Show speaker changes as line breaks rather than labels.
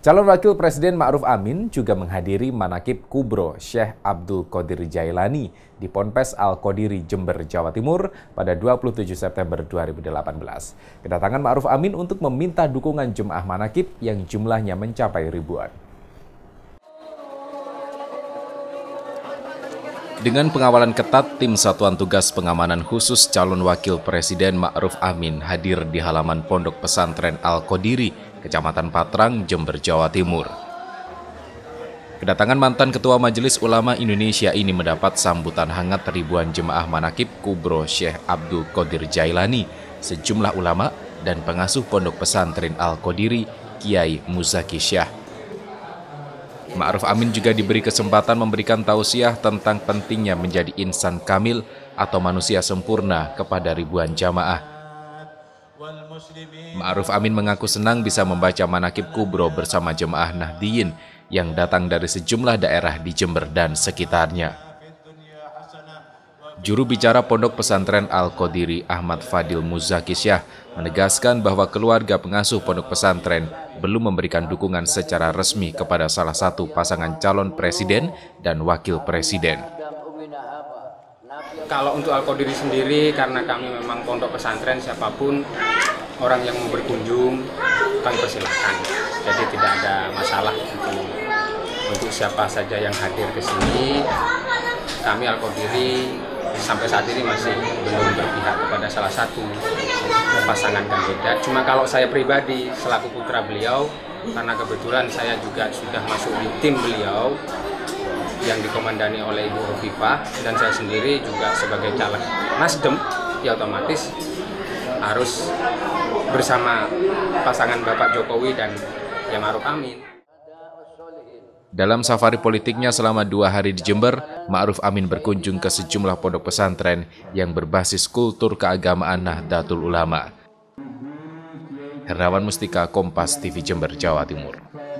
Calon Wakil Presiden Ma'ruf Amin juga menghadiri manakib kubro Syekh Abdul Qadir Jailani di Ponpes Al-Qadiri, Jember, Jawa Timur pada 27 September 2018. Kedatangan Ma'ruf Amin untuk meminta dukungan jemaah manakib yang jumlahnya mencapai ribuan. Dengan pengawalan ketat, tim Satuan Tugas Pengamanan Khusus Calon Wakil Presiden Ma'ruf Amin hadir di halaman Pondok Pesantren Al-Qadiri, Kecamatan Patrang, Jember, Jawa Timur. Kedatangan mantan Ketua Majelis Ulama Indonesia ini mendapat sambutan hangat ribuan jemaah manakib kubro Syekh Abdul Qadir Jailani, sejumlah ulama, dan pengasuh Pondok Pesantren Al-Qadiri, Kiai Muzaki Syah. Ma'ruf Amin juga diberi kesempatan memberikan tausiah tentang pentingnya menjadi insan kamil atau manusia sempurna kepada ribuan jamaah. Ma'ruf Amin mengaku senang bisa membaca manakib kubro bersama jemaah Nahdiyin yang datang dari sejumlah daerah di Jember dan sekitarnya. Juru bicara Pondok Pesantren Al-Qadiri, Ahmad Fadil Muzaki Syah, menegaskan bahwa keluarga pengasuh pondok pesantren belum memberikan dukungan secara resmi kepada salah satu pasangan calon presiden dan wakil presiden.
Kalau untuk Al-Qadiri sendiri, karena kami memang pondok pesantren, siapapun orang yang mau berkunjung kami persilahkan. Jadi tidak ada masalah untuk siapa saja yang hadir ke sini. Kami Al-Qadiri sampai saat ini masih belum berpihak kepada salah satu pasangan kandidat. Cuma kalau saya pribadi selaku putra beliau, karena kebetulan saya juga sudah masuk di tim beliau yang dikomandani oleh Ibu Hovifah, dan saya sendiri juga sebagai caleg Nasdem, ya otomatis harus bersama pasangan Bapak Jokowi dan ya Ma'ruf Amin.
Dalam safari politiknya selama 2 hari di Jember, Ma'ruf Amin berkunjung ke sejumlah pondok pesantren yang berbasis kultur keagamaan Nahdlatul Ulama. Hernawan Mustika, Kompas TV, Jember, Jawa Timur.